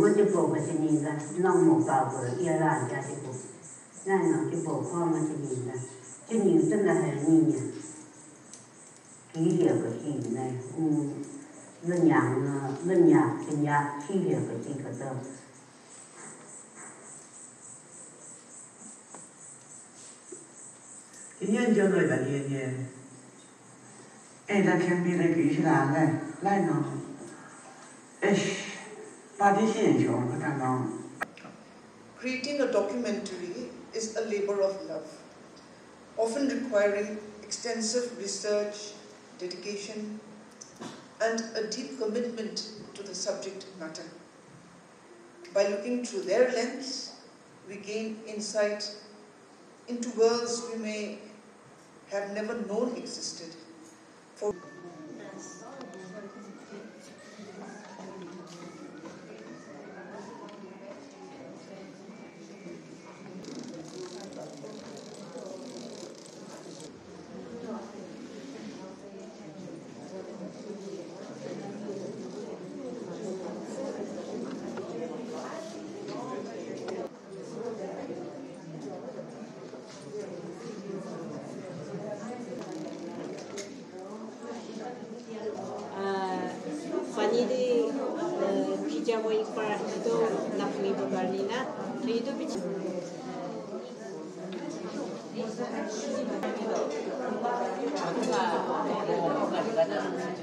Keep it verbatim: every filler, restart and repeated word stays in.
我就报个是人个，那么报个一人家的报，那那就报光个是人个，这人真的还是人呀，几两个是呢，嗯，人娘呢，人娘人家几两个是个的。 今年就来个年年，哎，那偏偏的举起来来来呢，哎，把这些人我看到。 Creating a documentary is a labor of love, often requiring extensive research, dedication, and a deep commitment to the subject matter. By looking through their lens, we gain insight into worlds we may have never known existed. For Vanidi 𝗍𝗂𝗧𝗏 do 𝗪𝗵𝗲𝗍𝗏 𝗍𝗔𝗏 전투가 뭐 가져가자.